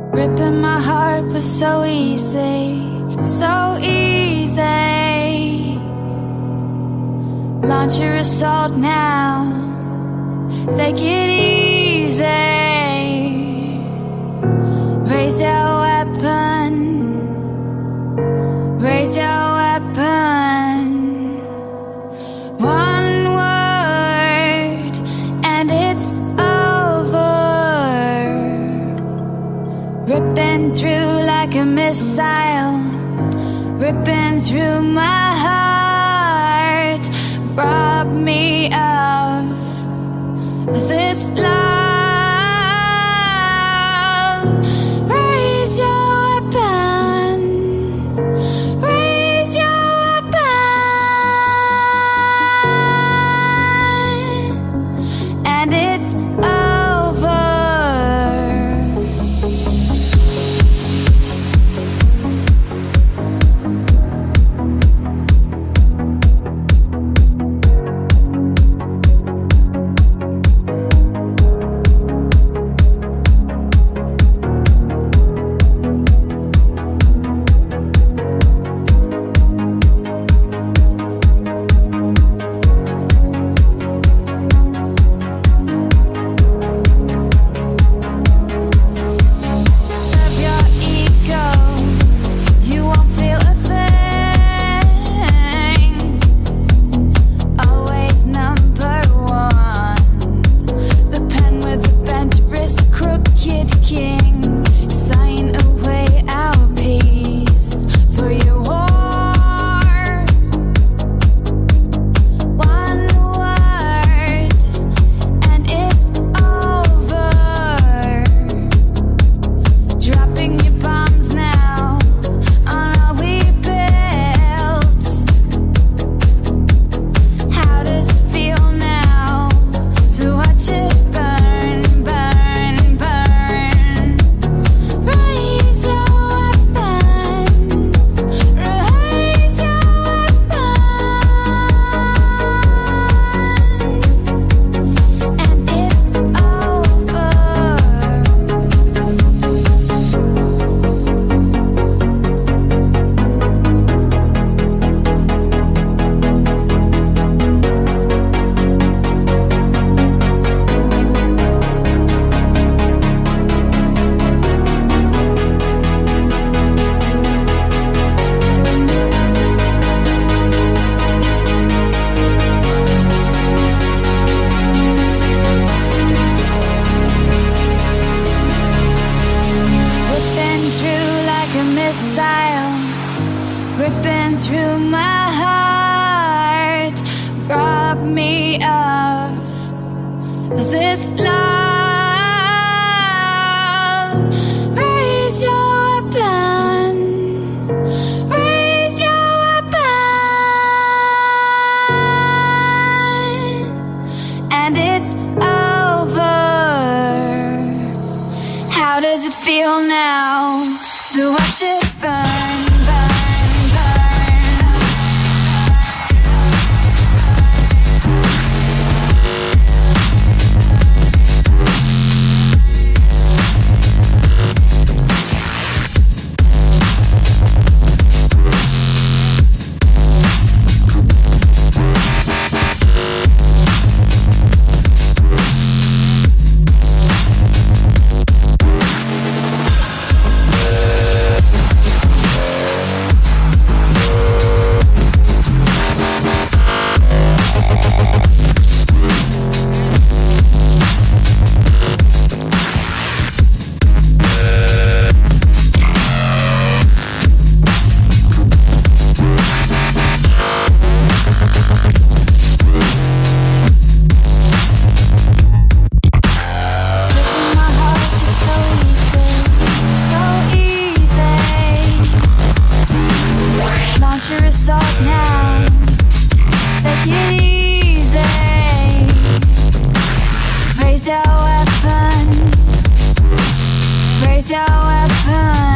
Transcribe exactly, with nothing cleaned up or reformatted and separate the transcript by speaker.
Speaker 1: Ripping my heart was so easy, so easy. Launch your assault now, take it easy. Raise your weapon, raise your weapon. One word and it's over. Ripping through like a missile, ripping through my heart. Rob me of this love. Raise your weapon, raise your weapon, and it's over. Ripping through my heart, rob me of this love. Raise your weapon, raise your weapon, and it's over. How does it feel now to watch it burn? Your assault now, take it easy. Raise your weapon, raise your weapon.